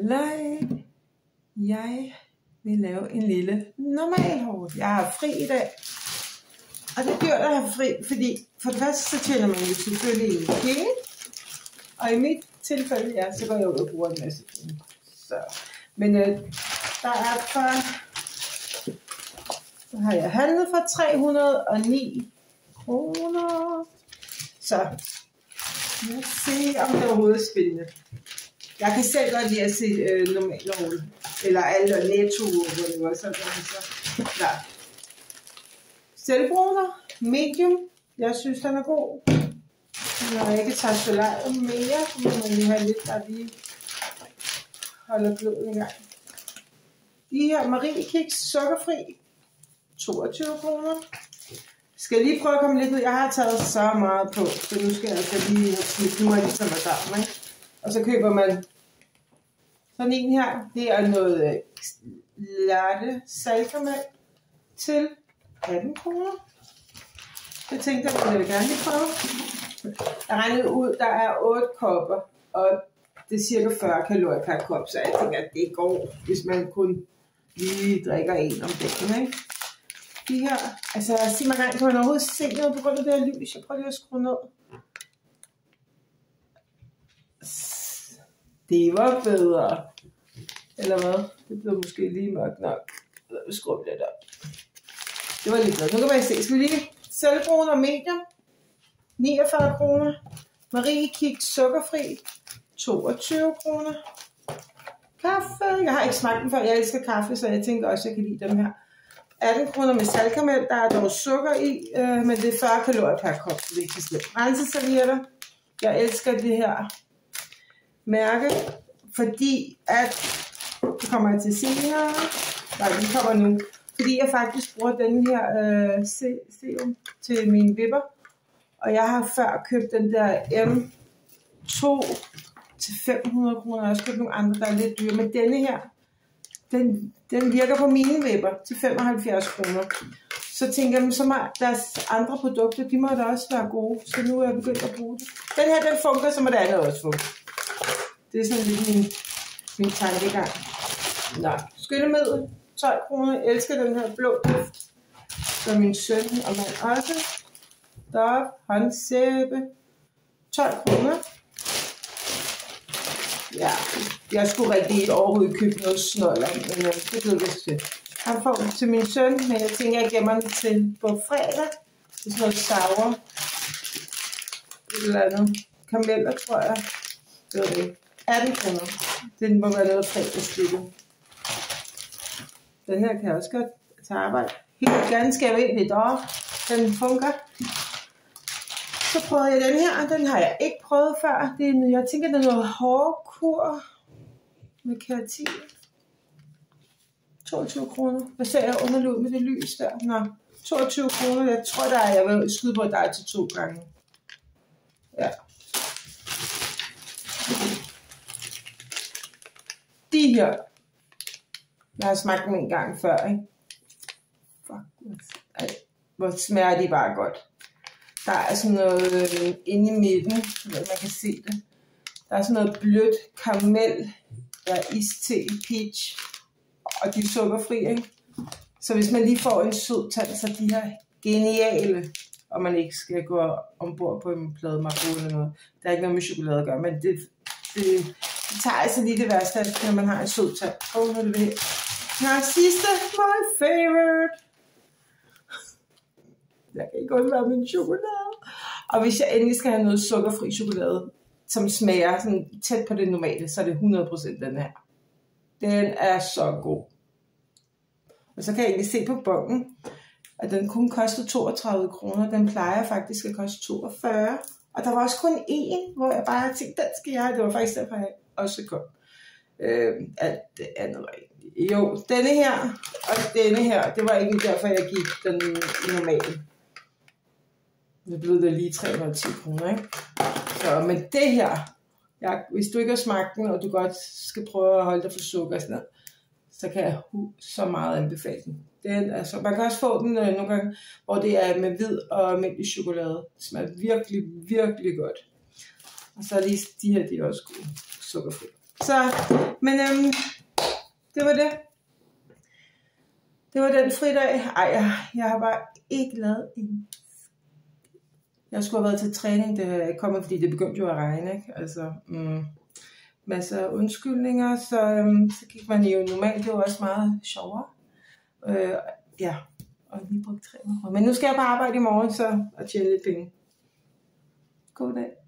Halløj. Jeg vil lave en lille normal haul. Jeg har fri i dag. Og det er dyrt at have fri, fordi for det første så tjener man jo selvfølgelig en penge. Og i mit tilfælde, ja, så går jeg ud og bruger en masse penge. Men der er så har jeg handlet for 309 kroner. Så lad os se, om det er overhovedet spændende. Jeg kan selv godt lide at se normale haul. Eller alle netto, hvor det var sådan. Så. Selvbruner, medium. Jeg synes, den er god. Når jeg ikke tager solarium mere, så må man lige have lidt, der lige holder blodet i gang. De her Marie Kiks sukkerfri. 22 kroner. Skal jeg lige prøve at komme lidt ud. Jeg har taget så meget på, så nu skal jeg altså lige have smidt. Nu må jeg lige tage mig sammen, ikke? Og så køber man sådan en her. Det er noget latte saltkaramel til 18 kroner. Det tænkte jeg, at jeg vil gerne lige prøve. Jeg regnede ud, der er 8 kopper, og det er cirka 40 kalorier per kop, så jeg tænker, at det går, hvis man kun lige drikker en om dagen, ikke? De her, altså sig mig gang, kan man overhovedet se noget på grund af det her lys? Jeg prøver lige at skrue ned. Det var bedre. Eller hvad? Det blev måske lige mørkt nok. Jeg skruer lidt op. Det var lidt bedre. Nu kan man se. Skal vi lige selvbruner medium? 49 kroner. Marie Kiks sukkerfri. 22 kroner. Kaffe. Jeg har ikke smagt den før. Jeg elsker kaffe, så jeg tænker også, at jeg kan lide dem her. 18 kroner med saltkaramel. Der er dog sukker i, men det er 40 kalorier per kop, så det er ikke så slemt. Renseservietter. Jeg elsker det her mærke, fordi at det kommer jeg til senere. Nej, det kommer nu. Fordi jeg faktisk bruger den her serum til mine vipper. Og jeg har før købt den der M2 til 500 kroner. Jeg har også købt nogle andre, der er lidt dyre. Men denne her, den virker på mine vipper til 75 kroner. Så tænker jeg, så må deres andre produkter, de må da også være gode. Så nu er jeg begyndt at bruge det. Den her, den fungerer, så må det andet også fungerer. Det er sådan lidt min tankegang. Nå, skyllemiddel, 12 kroner. Jeg elsker den her blå duft. Så min søn og mig også. Dove, håndsæbe, 12 kroner. Ja, jeg skulle rigtig overhovedet købe noget snoller, men det blev lidt sødt. Han får til min søn, men jeg tænker, jeg gemmer den til på fredag. Det er sådan noget sour. Et eller andet. Karameller, tror jeg. Det var det. 18 kroner. Den må være noget fredagsstykke. Den her kan jeg også godt tage arbejde. Helt ganske almindeligt op. Den fungerer. Så prøvede jeg den her, og den har jeg ikke prøvet før. Jeg tænker, det er noget hårkur med keratin. 22 kroner. Hvad ser jeg underlud med det lys der? Nå, 22 kroner. Jeg tror, jeg vil skyde på dig til 2 gange. Ja. De her. Jeg har smagt dem en gang før, ikke? Fuck. Hvor smager de bare godt. Der er sådan noget inde i midten, så man kan se det. Der er sådan noget blødt karamel, der er iste, peach, og de er sukkerfri, ikke? Så hvis man lige får en sød tand, så de her geniale, og man ikke skal gå ombord på en plade makro eller noget. Der er ikke noget med chokolade at gøre, men det tager altså lige det værste, når man har en sød tand. Nå, sidste, my favorite. Jeg kan ikke undvære min chokolade. Og hvis jeg endelig skal have noget sukkerfri chokolade, som smager sådan tæt på det normale, så er det 100% den her. Den er så god. Og så kan jeg egentlig se på bongen, at den kun koster 32 kroner. Den plejer faktisk at koste 42. Og der var også kun én, hvor jeg bare tænkte, den skal jeg have. Det var faktisk derfor, jeg også kom. Alt det andet var egentlig. Jo, denne her og denne her, det var egentlig derfor, jeg gik den normale. Det blev det lige 310 kroner, ikke? Så, men det her, hvis du ikke har smagt den, og du godt skal prøve at holde dig for sukker og sådan noget, så kan jeg så meget anbefale den. Man kan også få den nogle gange, hvor det er med hvid og almindelig chokolade. Det smager virkelig, virkelig godt. Og så er de her, de er også gode. Sukkerfri. Så, men det var det. Det var den fridag. Ej, jeg har bare ikke lavet en. Jeg skulle have været til træning, det er kommet, fordi det begyndte jo at regne, ikke? Altså, masser af undskyldninger, så gik man jo normalt, det var også meget sjovere. Ja, og lige brugt 3 år. Men nu skal jeg bare arbejde i morgen, så og tjene lidt penge. God dag.